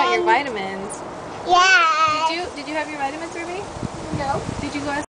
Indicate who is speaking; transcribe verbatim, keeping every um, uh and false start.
Speaker 1: about your vitamins.
Speaker 2: Yeah.
Speaker 1: Did you did you have your vitamins, Ruby?
Speaker 2: No.
Speaker 1: Did you go